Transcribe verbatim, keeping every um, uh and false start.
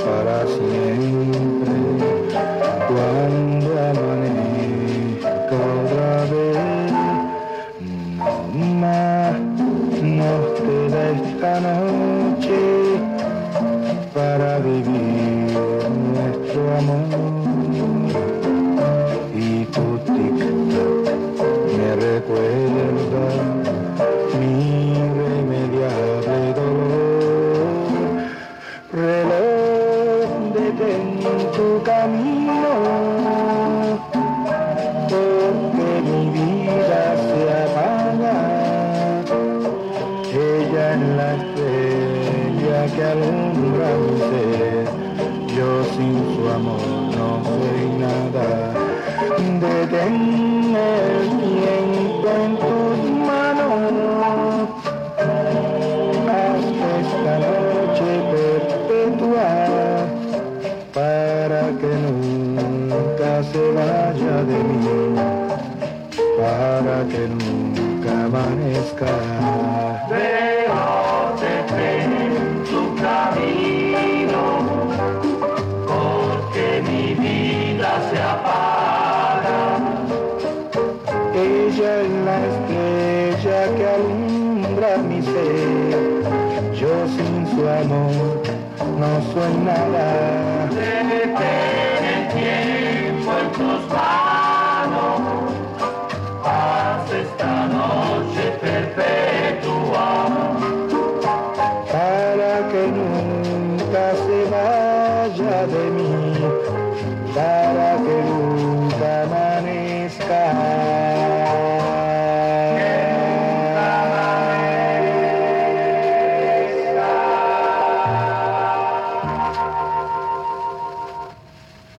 para siempre. Cuando amanezca otra vez, no más nos queda esta noche para vivir nuestro amor. Y tu tic-tac me recuerda mi irremediable dolor. Reloj, detén tu camino, porque mi vida se apaga. Ella es la estrella que alumbra mi ser, yo sin su amor no soy nada. Detén el tiempo en tus manos, haz esta noche perpetua, para que nunca se vaya de mí, para que nunca amanezca. Pero detén tu camino, porque mi vida se apaga. Ella es la estrella que alumbra mi ser, yo sin su amor no soy nada. Detén el tiempo en tus manos, haz esta noche perpetua, Para que nunca se vaya de mí, para